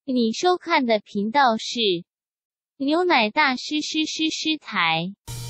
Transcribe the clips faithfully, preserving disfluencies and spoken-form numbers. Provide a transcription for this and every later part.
你收看的频道是牛奶大师师师师台。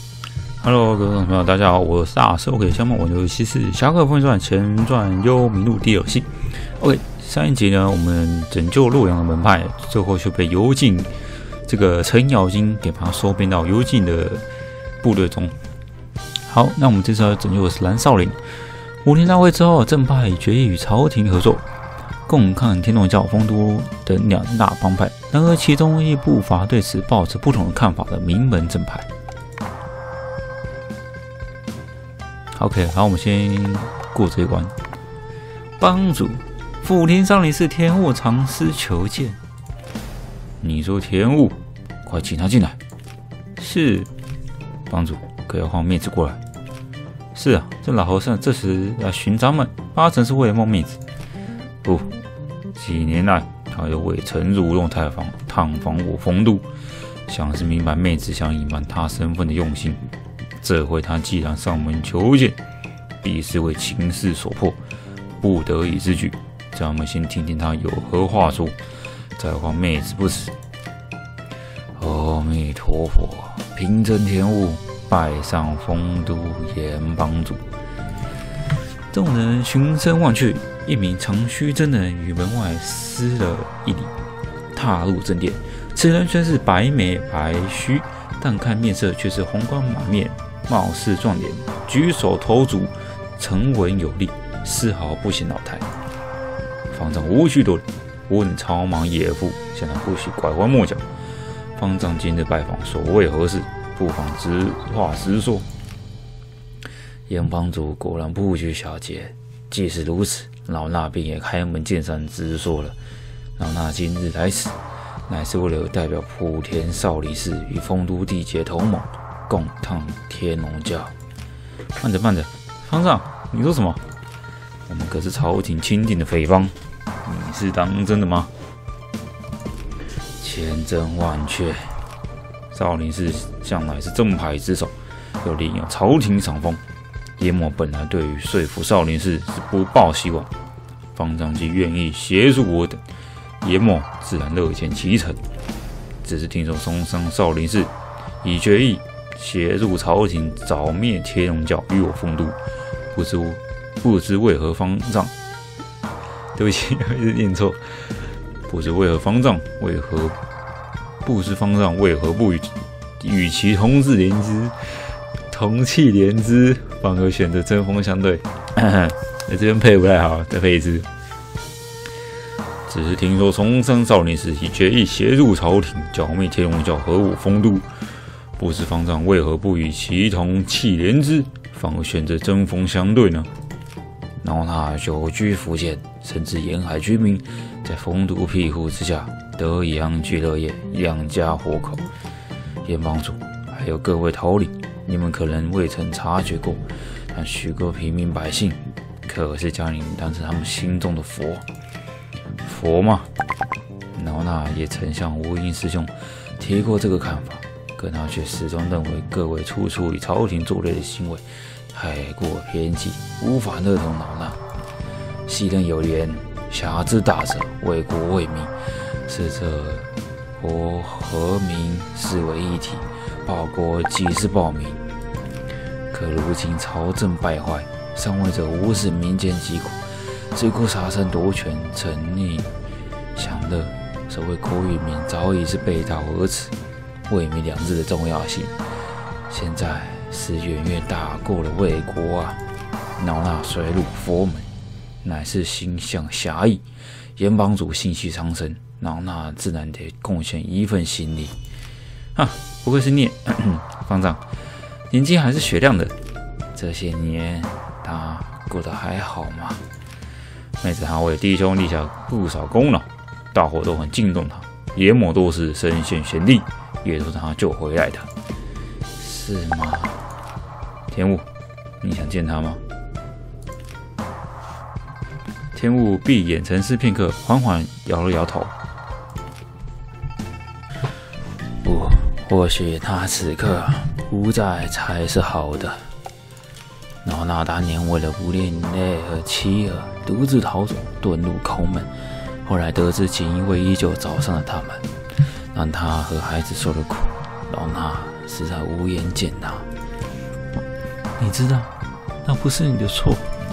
Hello， 各位朋友，大家好，我是大师。OK， 下面我的游戏是《侠客风云传前传幽冥录》第二期。OK， 上一集呢，我们拯救洛阳的门派，最后却被幽禁这个程咬金给把他收编到幽禁的部队中。好，那我们这次要拯救的是蓝少林。武林大会之后，正派决议与朝廷合作，共抗天龙教、丰都等两大帮派。然而，其中一部法对此抱持不同的看法的名门正派。OK， 好，我们先过这一关。帮主，福田少林寺天雾长师求见。你说天雾，快请他进来。是，帮主，可要换妹子过来。是啊，这老和尚这时来寻咱们，八成是为了梦妹子。不，几年来他又为陈如弄太房探访我丰都，想是明白妹子想隐瞒他身份的用心。这回他既然上门求见，必是为情势所迫，不得已之举。咱们先听听他有何话说，再还妹子不迟。阿弥陀佛，平真天雾拜上丰都阎帮主。众人循声望去，一名长须真人与门外施了一礼，踏入正殿。此人虽是白眉白须，但看面色却是红光满面，貌似壮脸，举手投足沉稳有力，丝毫不显老态。方丈无需多礼，问朝忙野妇，向他不许拐弯抹角。方丈今日拜访，所谓何事？不妨直话实说。阎帮主果然不拘小节，既是如此，老衲便也开门见山直说了。老衲今日来此，乃是为了代表莆田少林寺与丰都地结同盟，共抗天龙教。慢着慢着，方丈，你说什么？我们可是朝廷钦定的匪帮，你是当真的吗？千真万确，少林寺向来是正派之首，又领有朝廷赏风。阎魔本来对于说服少林寺是不抱希望，方丈既愿意协助我等，阎魔自然乐见其成。只是听说松山少林寺已决议协助朝廷剿灭天龙教与我丰都，不知不知为何方丈？对不起，我一直念错。不知为何方丈为何不知方丈为何不与与其同志连枝？同气连枝，反而选择针锋相对。在这边配不太好，再配一次。只是听说松山少林寺已决意协助朝廷剿灭天龙教和我丰都，不知方丈为何不与其同气连枝，反而选择针锋相对呢？老衲久居福建，深知沿海居民在丰都庇护之下得以安居乐业，养家活口。阎帮主，还有各位头领，你们可能未曾察觉过，但许多平民百姓可是将你们当成他们心中的佛。佛嘛，老衲也曾向无影师兄提过这个看法，可他却始终认为各位处处与朝廷作对的行为太过偏激，无法认同老衲。昔人有言：侠之大者，为国为民，是这国和民视为一体，报国即是报民。可如今朝政败坏，上位者无视民间疾苦，只顾杀生夺权，沉溺享乐，所谓国与民早已是背道而驰，为民两字的重要性，现在是远远大过了为国啊！老衲虽入佛门，乃是心向侠义，阎帮主信息长生，老衲自然得贡献一份心力。啊，不愧是念方丈，年纪还是雪亮的。这些年他过得还好吗？妹子他为弟兄立下不少功劳，大伙都很敬重他，阎魔多是身陷险地，也都是他救回来的，是吗？天雾，你想见他吗？天雾闭眼沉思片刻，缓缓摇了摇头。不，或许他此刻不在才是好的。老衲当年为了不恋泪而妻儿，独自逃走，遁入空门， 后来得知锦衣卫依旧找上了他们，让他和孩子受了苦，老衲实在无颜见他。你知道，那不是你的错。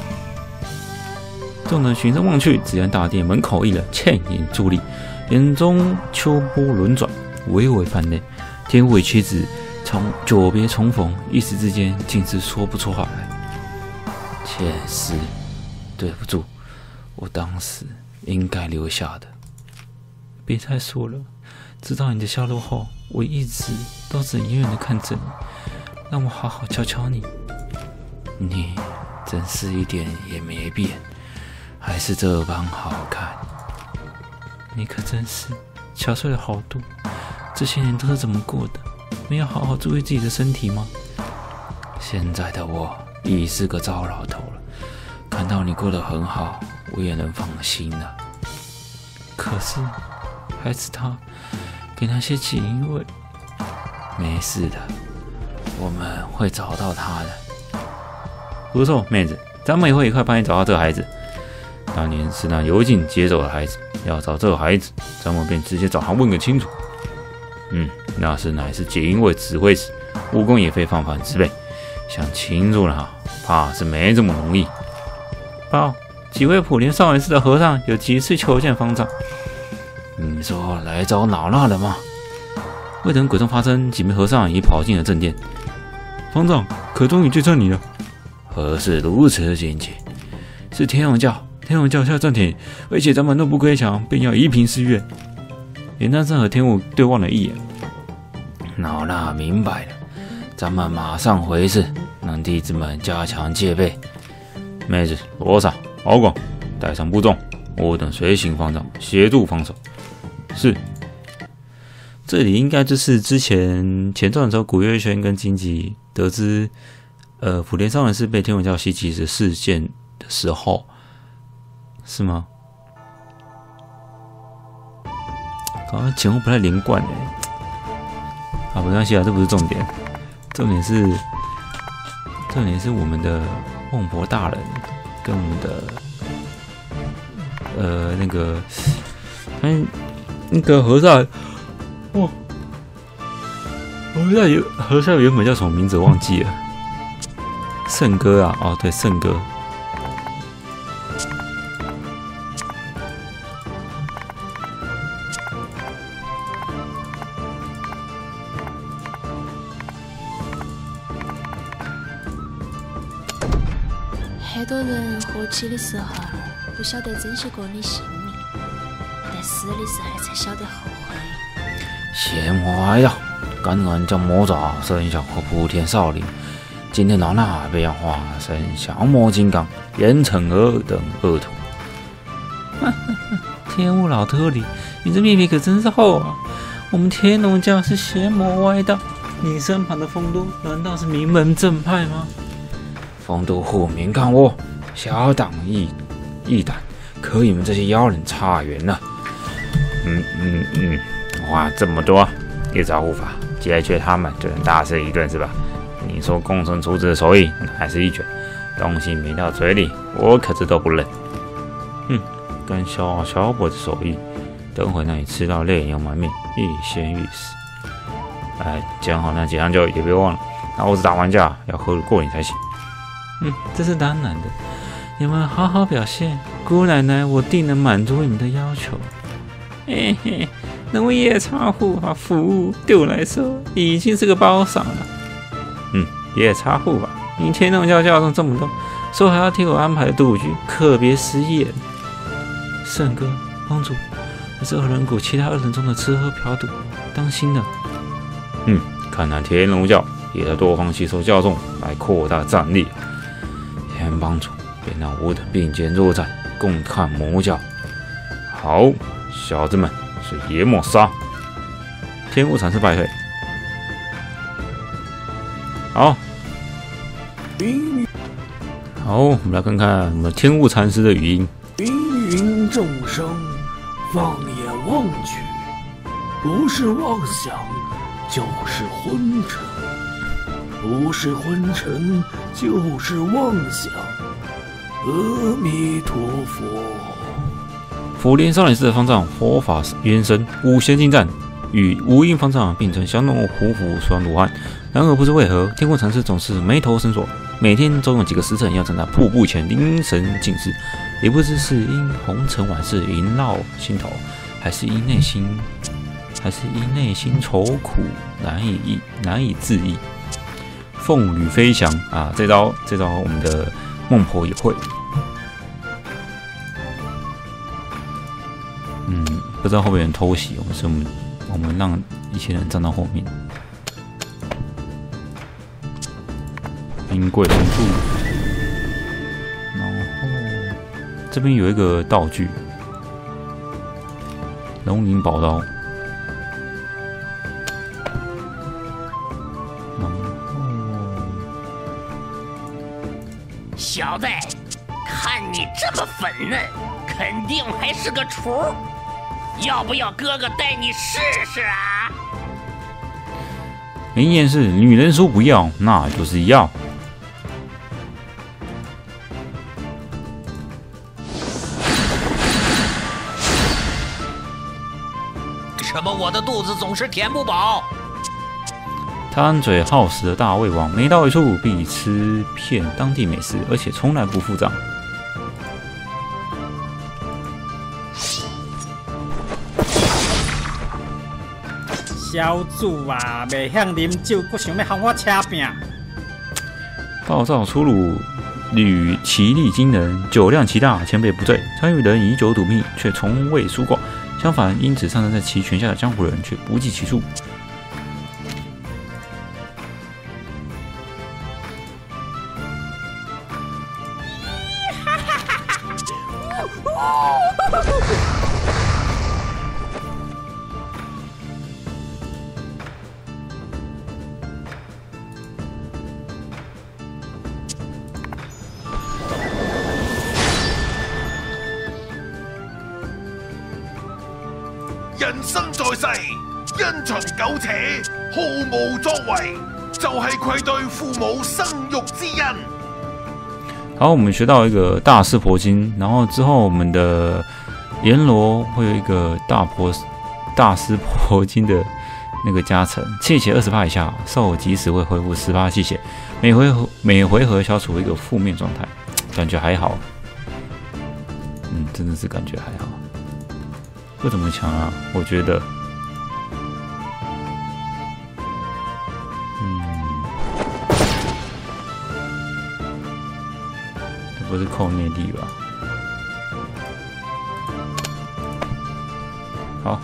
众人循声望去，只见大殿门口一人倩影伫立，眼中秋波轮转，微微泛泪。天武与妻子从久别重逢，一时之间竟是说不出话来。妾师，对不住，我当时应该留下的。别再说了，知道你的下落后，我一直都只远远的看着你，让我好好瞧瞧你。你真是一点也没变，还是这般好看。你可真是憔悴了好多，这些年都是怎么过的？没有好好注意自己的身体吗？现在的我已是个糟老头了，看到你过得很好，我也能放心了。可是孩子他给那些锦衣卫，没事的，我们会找到他的。不错，妹子，咱们也会一块帮你找到这个孩子。当年是那尤进接走了孩子，要找这个孩子，咱们便直接找他问个清楚。嗯，那时乃是锦衣卫指挥使，武功也非泛泛之辈，想擒住他，怕是没这么容易。报，几位普莲少林寺的和尚有急事求见方丈。你说来找老衲的吗？未等鬼众发声，几名和尚已跑进了正殿。方丈，可终于见上你了。何事如此紧急？是天龙教，天龙教下暂停，而且咱们若不归降，便要移平寺院。严丹山和天武对望了一眼。老衲明白了，咱们马上回寺，让弟子们加强戒备。妹子，罗刹、敖广，带上部众，我等随行方丈，协助防守。是。这里应该就是之前前传的时候，古月轩跟荆棘得知，呃，普莲少林寺被天文教袭击的事件的时候，是吗？好像前后不太连贯哎。啊，没关系啊，这不是重点，重点是重点是我们的孟婆大人跟我们的呃那个，嗯，那个和尚。哇，和尚原和尚原本叫什么名字忘记了？圣哥啊，哦对，圣哥。 很多人活起的时候不晓得珍惜过你性命，但死的时候才晓得后悔。 邪魔歪道，敢敢将魔爪伸向普天少林，今天老衲便要化身降魔金刚，严惩尔等恶徒。天武老特里，你这面皮可真是厚啊！我们天龙教是邪魔歪道，你身旁的丰都难道是名门正派吗？丰都护民看我，小党一一胆，可与你们这些妖人差远了。嗯嗯嗯。哇，这么多夜叉护法，解决他们就能大吃一顿是吧？你说共生厨子的手艺还是一拳，东西没到嘴里，我可是都不认。哼，跟小小伙子手艺，等会让你吃到泪流满面，欲仙欲死。哎，讲好那几样酒也别忘了，老子打完架要喝得过瘾才行。嗯，这是当然的，你们好好表现，姑奶奶我定能满足你们的要求。嘿嘿。能为夜叉护法服务，对我来说已经是个包赏了。嗯，夜叉护法，你天龙教教众这么多，说还要替我安排的赌局，可别失言。圣哥、帮主，这是二人谷其他二人中的吃喝嫖赌，当心了。嗯，看来天龙教也在多方吸收教众来扩大战力。天帮主，便让我等并肩作战，共抗魔教。好，小子们。是野莫杀，天武禅师败退。好，好，我们来看看我们天武禅师的语音。 芸芸众生，放眼望去，不是妄想，就是昏沉；不是昏沉，就是妄想。阿弥陀佛。 福林少林寺的方丈佛法渊深，五邪尽战，与无印方丈并称降龙虎虎双罗汉。然而不知为何，天空禅师总是眉头深锁，每天总有几个时辰要站在瀑布前凝神静思，也不知是因红尘往事萦绕心头，还是因内心，还是因内心愁苦难以抑难以自抑。凤羽飞翔啊，这招这招我们的孟婆也会。嗯，不知道会不会有人偷袭我们，所以我们我们让一些人站到后面。冰柜重铸，然后这边有一个道具，龙鳞宝刀。 小子，看你这么粉嫩，肯定还是个雏。要不要哥哥带你试试啊？ 名言是：女人说不要，那就是要。 什么？我的肚子总是填不饱。 贪嘴好食的大胃王，每到一处必吃遍当地美食，而且从来不付账。 小主啊，未晓啉酒，阁想要向我扯拼。 暴躁粗鲁，屡其力惊人，酒量奇大，千杯不醉。常与人以酒赌命，却从未输过。相反，因此上升在其权下的江湖人却不计其数。 人生在世，因循苟且，毫無作為，就係愧對父母生育之恩。 好，我们学到一个大师婆经，然后之后我们的阎罗会有一个大婆大师婆经的那个加成，气血 百分之二十 以下，受即时会恢复 百分之十 气血，每回合每回合消除一个负面状态，感觉还好。嗯，真的是感觉还好。不怎么强啊，我觉得。嗯，这不是扣内力吧？好。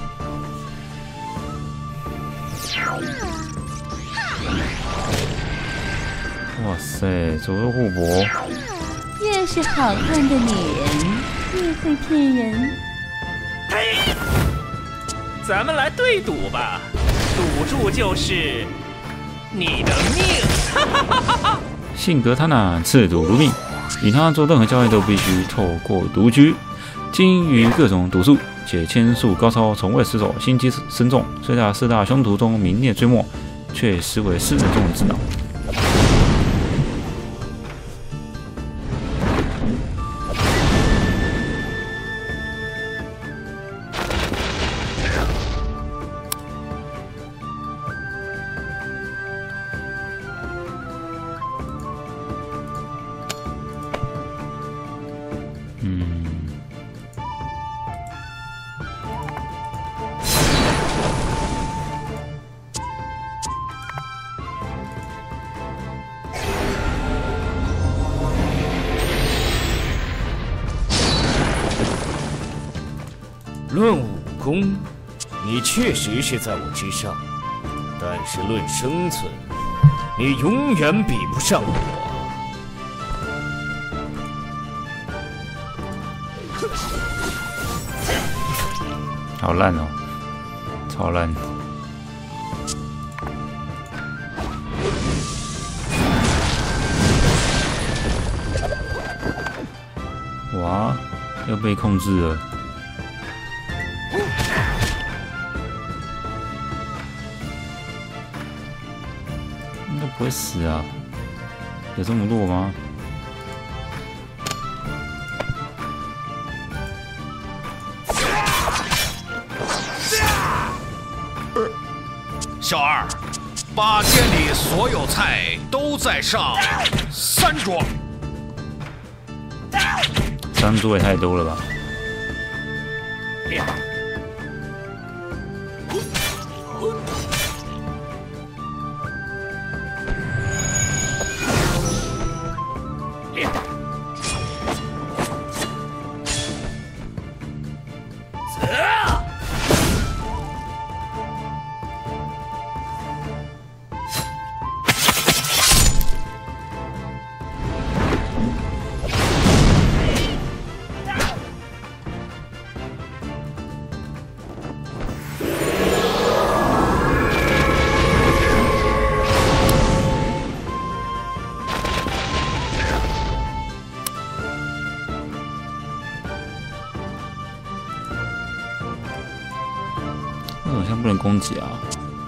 哇塞，左右互搏。 越是好看的女人，越会骗人。 嘿，咱们来对赌吧，赌注就是你的命。 性格贪婪，嗜赌如命，与他做任何交易都必须透过赌局，精于各种赌术，且千术高超，从未失手，心机深重，虽在四大凶徒中名列最末，却实为世人中的智囊。嗯， 论武功，你确实是在我之上，但是论生存，你永远比不上我。 好烂哦，超烂！哇，又被控制了。应该不会死啊？有这么弱吗？ 小二，把店里所有菜都再上三桌。 三桌也太多了吧？好像不能攻击啊！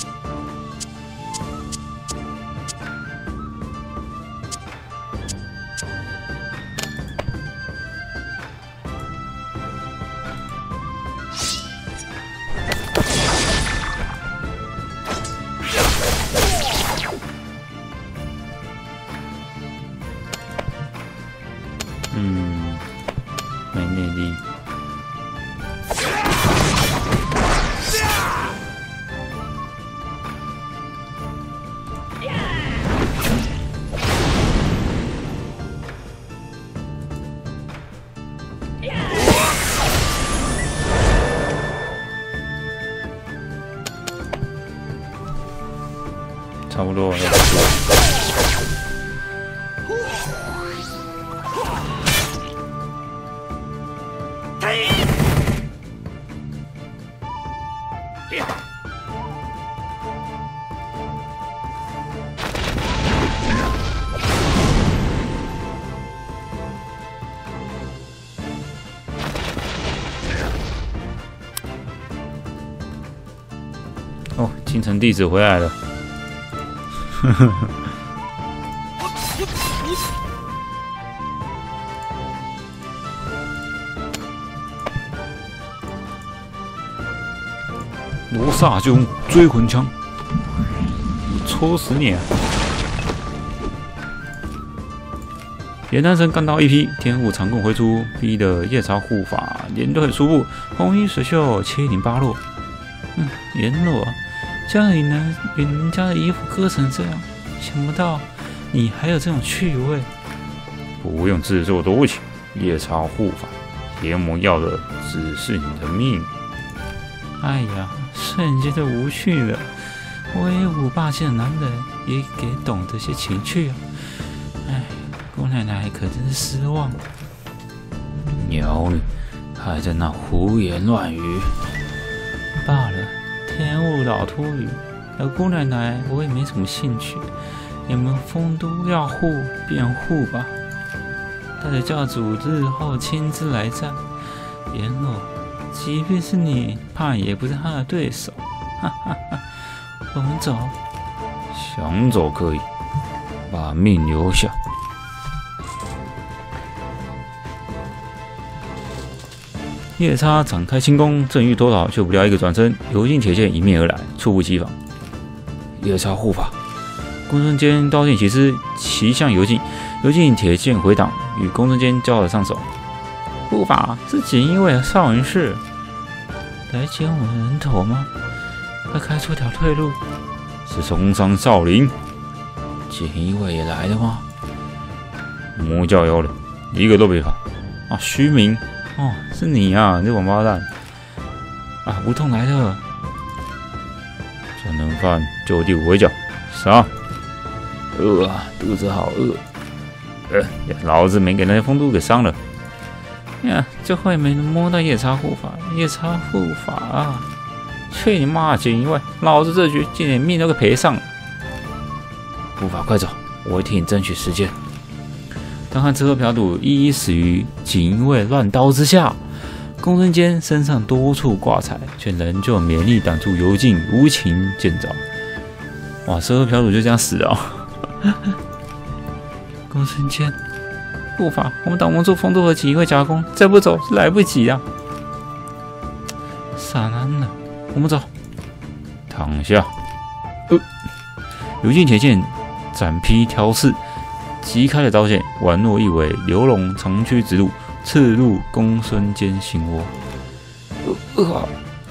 嗯，没内力。差不多，要不多。哦，京城弟子回来了。呵呵呵。罗刹就用追魂枪，戳死你啊！严丹神干到一批，天赋长弓挥出，逼的夜叉护法连队出步，红衣水袖七零八落。嗯，阎罗，家里能给人家的衣服割成这样，想不到你还有这种趣味。不用自作多情，夜叉护法，邪魔要的只是你的命。哎呀，瞬间就无趣了。威武霸气的男人也给懂得些情趣啊！哎，姑奶奶可真是失望。鸟你，还在那胡言乱语。罢了，天雾老秃驴，而姑奶奶我也没什么兴趣。你们丰都要护便护吧，带着教主日后亲自来战。阎罗，即便是你，怕也不是他的对手。哈哈哈，我们走。想走可以，把命留下。夜叉展开轻功，正欲脱逃，却不料一个转身，油尽铁剑迎面而来，猝不及防。夜叉护法，公孙坚刀剑齐施，齐向油尽，油尽铁剑回挡，与公孙坚交了上手。护法是锦衣卫的少林寺，来捡我的人头吗？快开出条退路！是嵩山少林，锦衣卫也来了吗？魔教妖人，一个都别跑啊！虚名。哦，是你啊，你这王八蛋！啊，吴痛来了！这能犯就地围剿，杀！饿啊，肚子好饿。呃，老子没给那些风都给伤了。呀，这会没能摸到夜叉护法，夜叉护法啊！去你妈！锦衣卫，老子这局竟连命都给赔上了。护法，快走，我会替你争取时间。当看吃喝嫖赌一一死于锦衣卫乱刀之下，公孙坚身上多处挂彩，却仍旧勉力挡住油尽无情剑招。哇，吃喝嫖赌就这样死了、哦！公孙坚，护法，我们挡不住丰都和锦衣卫夹攻，再不走是来不及啊！傻男人，我们走。躺下。 呃，刘进前线斩劈挑刺，急开了刀线，宛若一尾流龙长驱直入，刺入公孙坚心窝。呃呃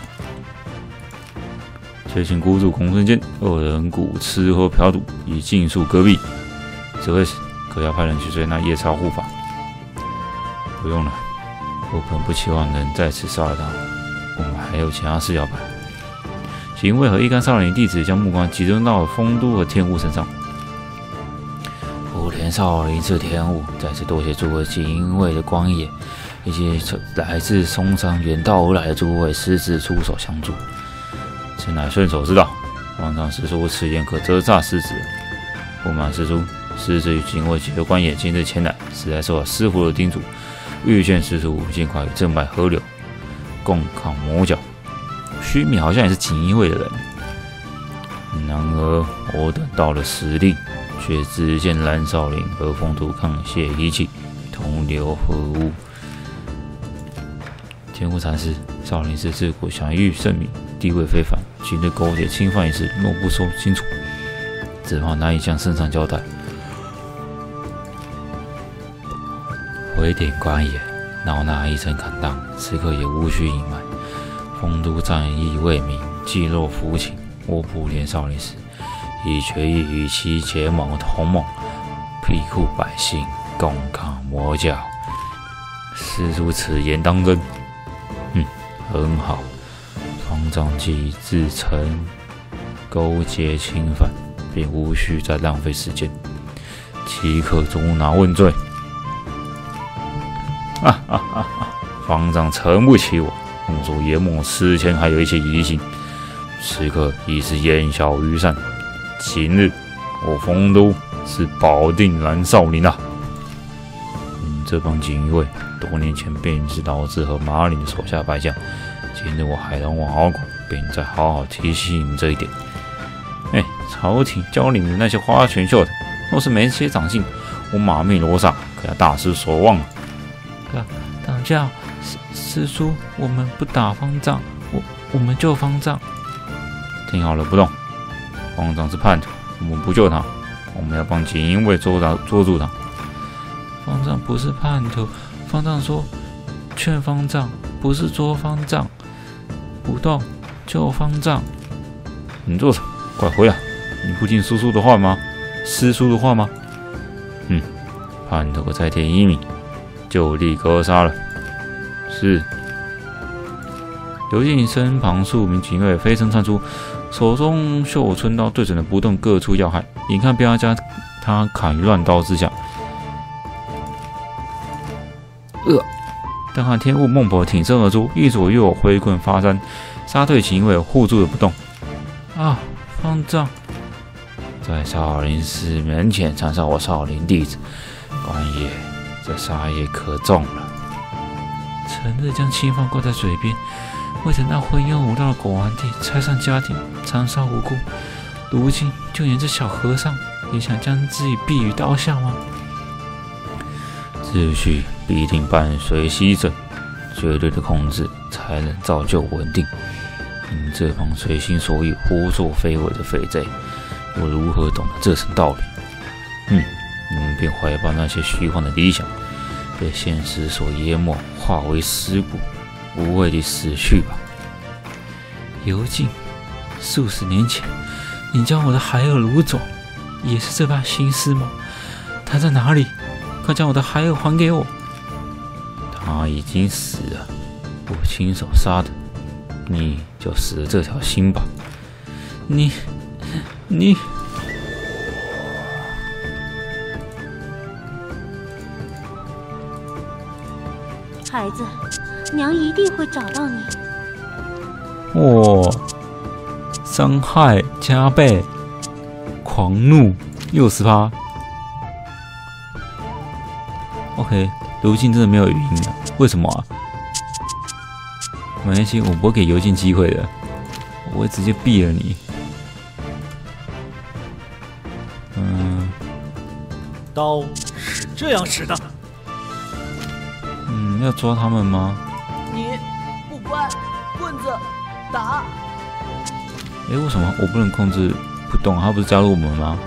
随行孤注公孙坚，二人鼓吃喝嫖赌，以尽数戈壁。这回可要派人去追那夜叉护法。不用了，我本不期望能再次杀了他，我们还有其他事要办。锦衣卫和一干少年弟子将目光集中到了丰都和天雾身上。福田少林寺天雾再次多谢诸位锦衣卫的光野，以及来自松山远道而来的诸位狮子出手相助。此乃顺手之道，皇上师叔此言可责诈狮子。不瞒师叔，狮子与锦衣卫几个官野今日前来，实在受到师傅的叮嘱，欲劝师叔尽快与正派合流，共抗魔教。须弥好像也是锦衣卫的人，然而我等到了实令，却只见蓝少林和丰都沆瀣一气，同流合污。天护禅师，少林寺自古享誉盛名，地位非凡，今日勾结侵犯一事，若不说清楚，只怕难以向圣上交代。回顶官也，闹那一声砍荡，此刻也无需隐瞒。丰都战役未明，既若服请，我不连少林寺已决意与其结盟同盟，庇护百姓，共抗魔教。师叔此言当真？嗯，很好。方丈既自称勾结侵犯，便无需再浪费时间，即刻捉拿问罪。哈哈哈哈！方丈承不起我。公主研墨此前还有一些疑心，此刻已是烟消云散。今日我丰都是保定蓝少林啊！嗯，这帮锦衣卫多年前便是老子和马岭的手下败将，今日我海龙王敖广便再好好提醒你们这一点。哎，朝廷教你们那些花拳绣腿，若是没些长进，我马幂罗刹可要大失所望了。 党党教，师师叔，我们不打方丈，我我们救方丈。 听好了，不动。方丈是叛徒，我们不救他，我们要帮锦衣卫捉他捉住他。 方丈不是叛徒，方丈说劝方丈，不是捉方丈。不动，救方丈。 你做什么？快回来！你不听叔叔的话吗？师叔的话吗？嗯，叛徒再添一米，就地格杀了。是。刘进身旁数名警卫飞身窜出，手中绣春刀对准了不动各处要害，眼看便要将他砍于乱刀之下。呃，但看天雾孟婆挺身而出，一左一右挥棍发山，杀退警卫护住了不动。 啊，方丈！ 在少林寺门前缠杀我少林弟子，官爷，这杀业可重了。 成日将侵犯挂在嘴边，为着那混庸无道的狗皇帝拆散家庭，残杀无辜，如今就连这小和尚也想将自己毙于刀下吗？ 秩序必定伴随牺牲，绝对的控制才能造就稳定。你这帮随心所欲、胡作非为的废贼，又如何懂得这层道理？嗯，你们便怀抱那些虚幻的理想，被现实所淹没，化为尸骨，无谓地死去吧。 尤进，数十年前，你将我的孩儿掳走，也是这般心思吗？他在哪里？快将我的孩儿还给我！ 他已经死了，我亲手杀的，你就死了这条心吧。 你，你。 孩子，娘一定会找到你。 我、哦、伤害加倍，狂怒六十趴。OK， 刘进真的没有语音了，为什么啊？没关系，我不会给刘进机会的，我会直接毙了你。嗯， 刀是这样使的。 嗯，要抓他们吗？ 你不乖，棍子打。 哎，为什么我不能控制不动？他不是加入我们吗？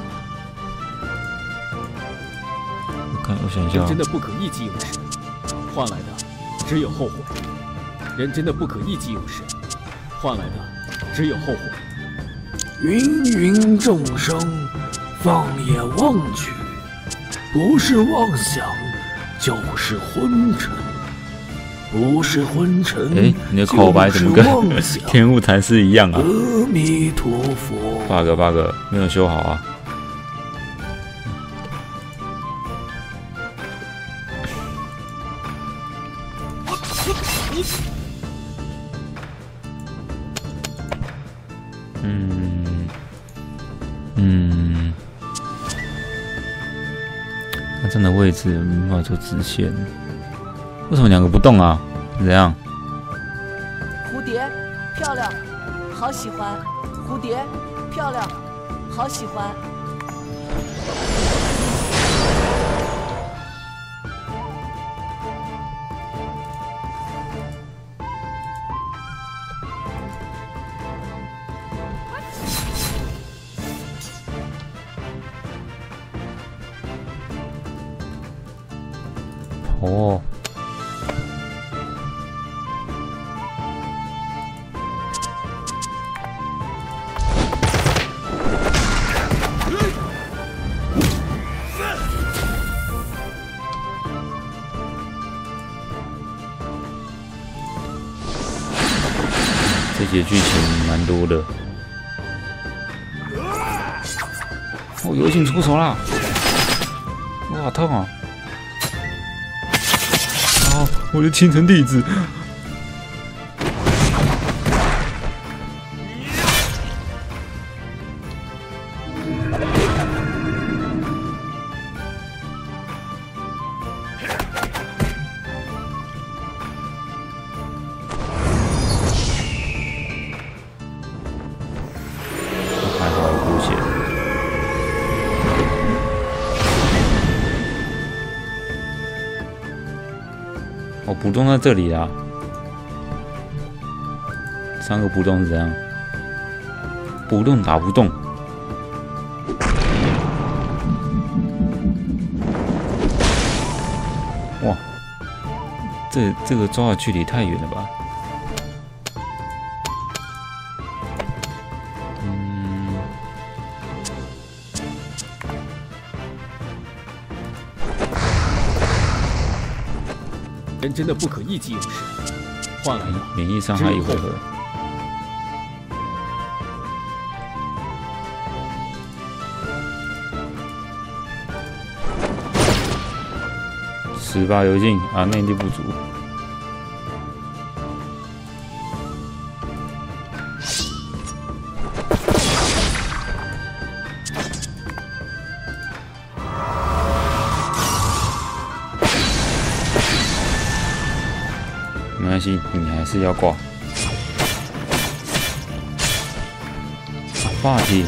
我看，我想一下。 人真的不可一击有神，换来的只有后悔。人真的不可一击有神，换来的只有后悔。芸芸众生，放眼望去，不是妄想，就是昏沉。不是昏沉， 哎，你的口白怎么跟天雾禅师一样啊？ 阿弥陀佛 bug bug 没有修好啊！嗯嗯，他站的位置没办法做直线。为什么两个不动啊？是怎样？ 蝴蝶，漂亮，好喜欢。蝴蝶，漂亮，好喜欢。 哦。这节剧情蛮多的。哦，有请出手啦！哇，痛啊！啊，我的青城弟子。哦，补洞在这里啦。三个补洞是怎样？补洞打不动。哇，这这个抓的距离太远了吧？嗯。 人真的不可一击有神，换来的免疫伤害一回合。十八油尽啊，内力不足。没关系，你还是要挂。霸气！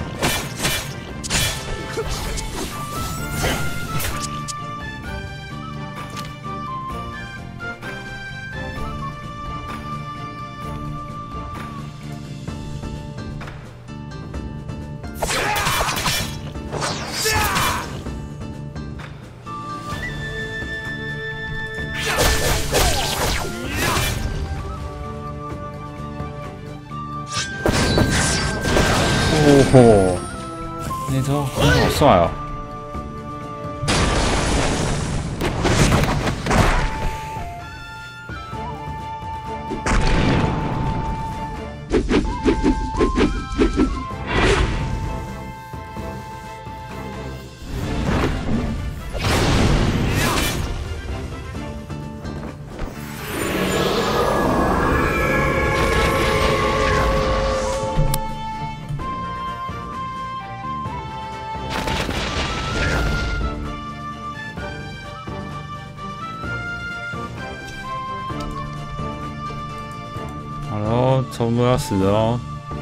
哦吼，那招很好帅哦！好喽，差不多要死了哦。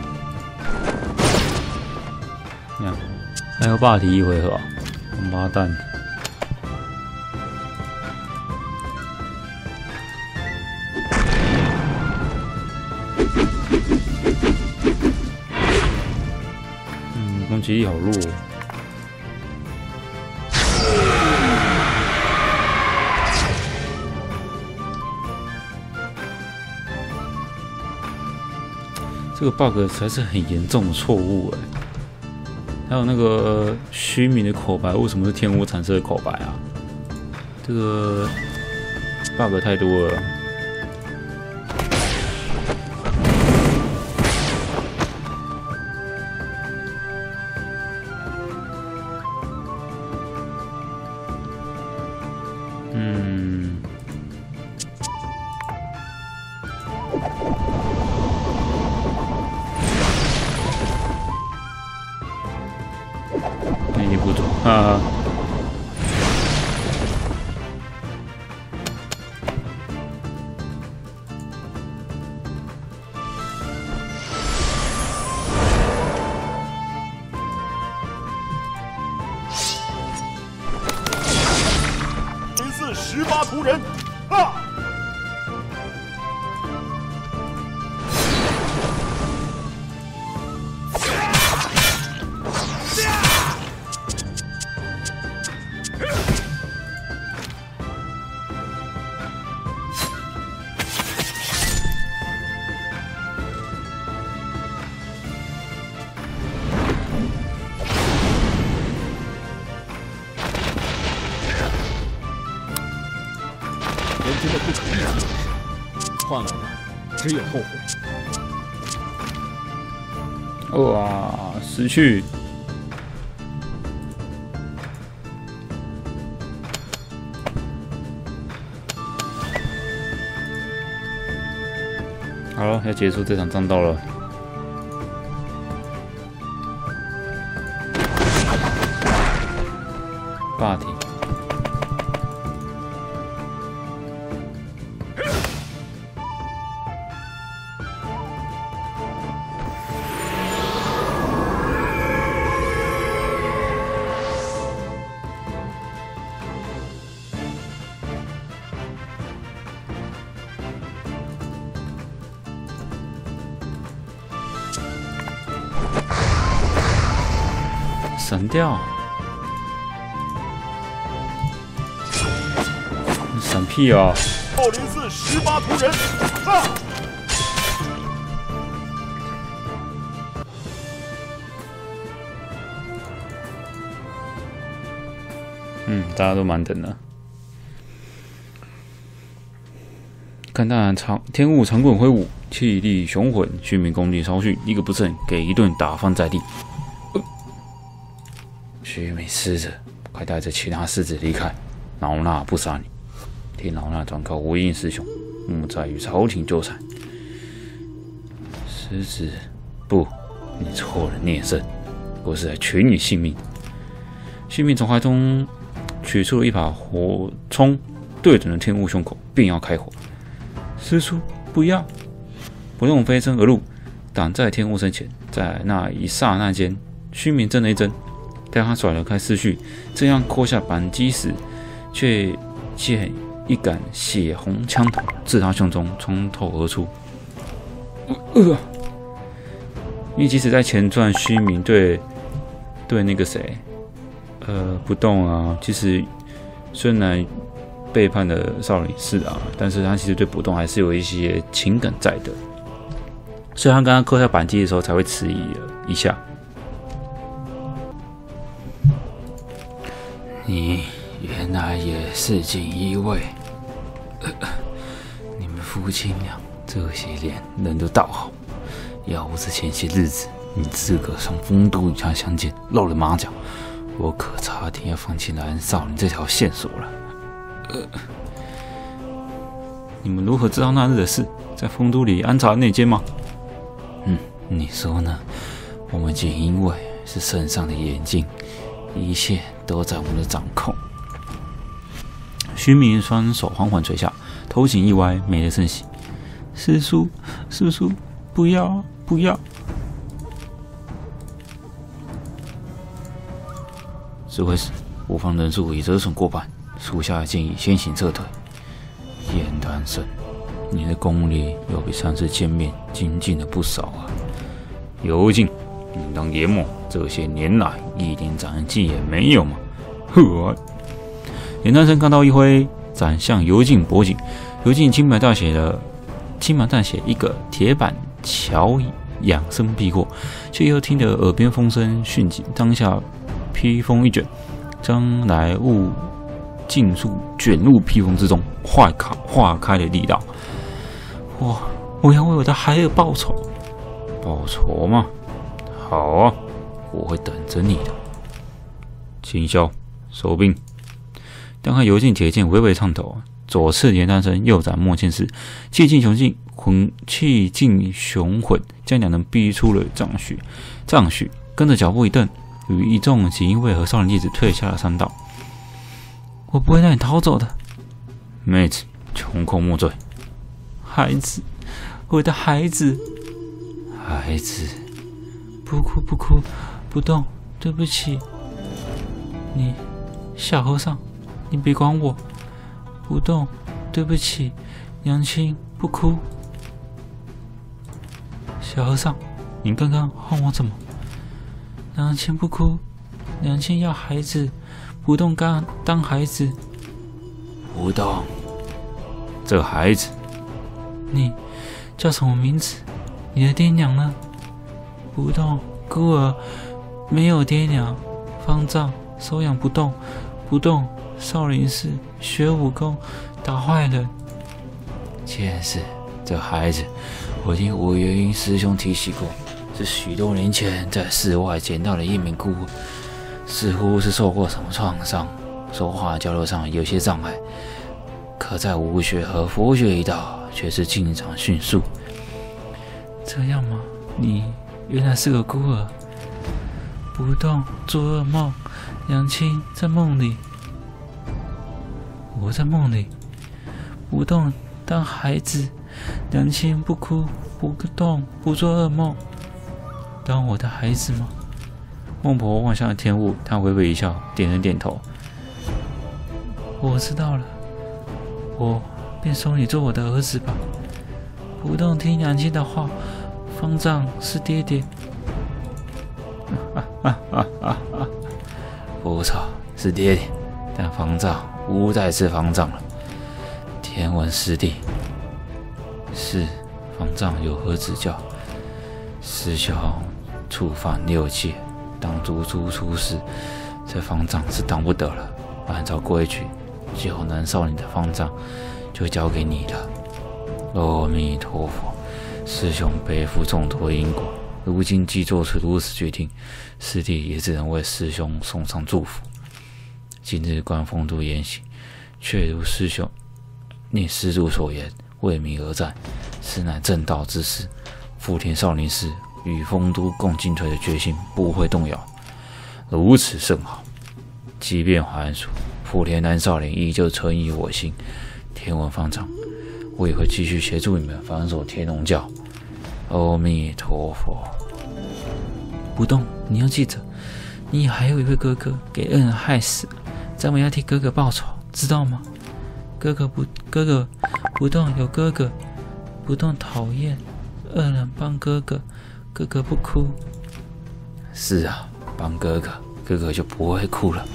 你看，还有霸体一回合啊，王八蛋！嗯，攻击力好弱、哦。这个 bug 才是很严重的错误哎。还有那个虚名的口白，为什么是天雾产生的口白啊？这个 bug 太多了。嗯。那你不走啊？ 十八图人，啊！ 人真的不可逆己，换来的只有后悔。 哇，失去！好了，要结束这场战斗了。霸体。闪掉！闪屁啊！ 二零四十八图人，啊！ 嗯，大家都蛮等的。看大长天雾长棍挥舞，气力雄浑，虚名功力稍逊，一个不慎，给一顿打翻在地。虚名使者，快带着其他使者离开，老衲不杀你。听老衲转告无印师兄，莫再与朝廷纠缠。使者，不，你错了，聂胜，我是来取你性命。虚名从怀中取出了一把火冲，对准了天雾胸口，便要开火。师叔，不要！不用飞身而入，挡在天雾身前。在那一刹那间，虚名怔了一怔。待他甩了开思绪，正要扣下扳机时，却见一杆血红枪头自他胸中冲透而出。呃，因为即使在前传，虚名对对那个谁，呃，不动啊，其实虽然背叛了少林寺啊，但是他其实对不动还是有一些情感在的，所以他刚刚扣下扳机的时候才会迟疑了一下。 你原来也是锦衣卫、呃，你们夫妻俩这些年人都倒好，要不是前些日子你自个从丰都与他相见露了马脚，我可差点要放弃南少林这条线索了。呃， 你们如何知道那日的事？在丰都里安插内奸吗？ 嗯，你说呢？我们锦衣卫是圣上的眼睛。一切都在我们的掌控。 虚名双手缓缓垂下，头颈一歪，没了声息。师叔，师叔，不要，不要！指挥使，我方人数已折损过半，属下建议先行撤退。燕丹生，你的功力又比上次见面精进了不少啊！有请。 你当阎魔这些年来一点长进也没有嘛？呵！严丹生看到一挥，斩向油尽脖颈，油尽青白大血的青白大血一个铁板桥仰身避过，却又听得耳边风声迅疾，当下披风一卷，将来物尽数卷入披风之中，化开化开了力道。我我要为我的孩儿报仇，报仇吗？好啊，我会等着你的。秦霄收兵。当看油尽铁剑微微颤抖，左刺严丹生，右斩莫千世，气劲雄劲魂，气劲雄浑，将两人逼出了帐许。帐许跟着脚步一顿，与一众锦衣卫和少林弟子退下了山道。我不会让你逃走的，妹子，穷寇莫追。孩子，我的孩子，孩子，不哭不哭，不动，对不起。你，小和尚。你别管我，不动，对不起，娘亲，不哭。小和尚，你刚刚喊我怎么？娘亲不哭，娘亲要孩子，不动刚当孩子。不动，这个孩子，你叫什么名字？你的爹娘呢？不动，孤儿，没有爹娘，方丈收养不动，不动。少林寺学武功，打坏人。前世，这孩子，我听吴元英师兄提起过，是许多年前在寺外捡到的一名孤儿，似乎是受过什么创伤，说话交流上有些障碍，可在武学和佛学一道却是进展迅速。这样吗？你原来是个孤儿，不动做噩梦，娘亲在梦里。我在梦里，不动当孩子，娘亲不哭不动不做噩梦，当我的孩子吗？孟婆望向天雾，她微微一笑，点了点头。我知道了，我便收你做我的儿子吧。不动听娘亲的话，方丈是爹爹。啊啊啊啊啊！不错，是爹爹，但方丈不再是方丈了。天文师弟，是方丈有何指教？师兄触犯六戒，当猪猪出世，这方丈是当不得了。按照规矩，救能少你的方丈就交给你了。阿弥陀佛，师兄背负重托因果，如今既做出如此决定，师弟也只能为师兄送上祝福。今日观风度言行，确如师兄你师祖所言，为民而战，实乃正道之事。福田少林寺与丰都共进退的决心不会动摇，如此甚好。即便还俗，福田南少林依旧存于我心。天文方丈，我也会继续协助你们防守天龙教。阿弥陀佛。不动，你要记着，你还有一位哥哥给恩人害死，咱们要替哥哥报仇，知道吗？哥哥不，哥哥不动有哥哥，不动讨厌，恶人帮哥哥，哥哥不哭。是啊，帮哥哥，哥哥就不会哭了。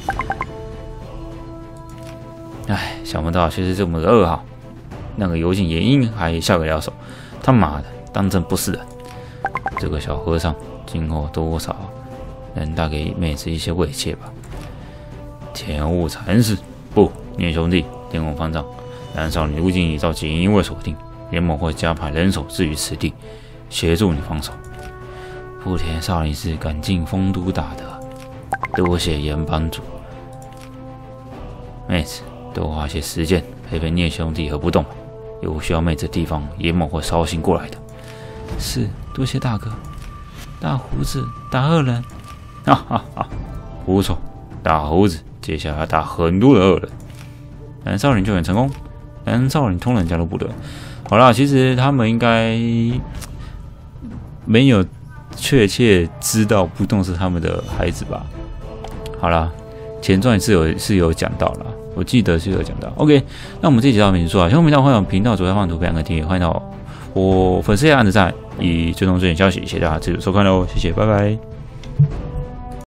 哎，想不到却是这么个噩耗。那个油尽严英还下得了手，他妈的，当真不是人。这个小和尚今后多少能带给妹子一些慰藉吧。天雾禅师，不，念兄弟，天文方丈，南少林如今已遭锦衣卫锁定，联盟会加派人手置于此地，协助你防守。福田少林寺赶进丰都大德，多谢严帮主。妹子，多花些时间陪陪聂兄弟和不动，有需要妹子的地方，严某会捎信过来的。是，多谢大哥。大胡子打恶人，哈哈哈，不错，大胡子接下来要打很多的恶人。南少林救援成功，南少林通人加入部队。好啦，其实他们应该没有确切知道不动是他们的孩子吧？好啦，前传是有是有讲到啦，我记得是有讲到。OK， 那我们这集到这边结束啊，希望频道欢迎频道左下方图片两个订阅，欢迎到我粉丝页按着赞，以追踪最新消息。谢谢大家继续收看喽，谢谢，拜拜。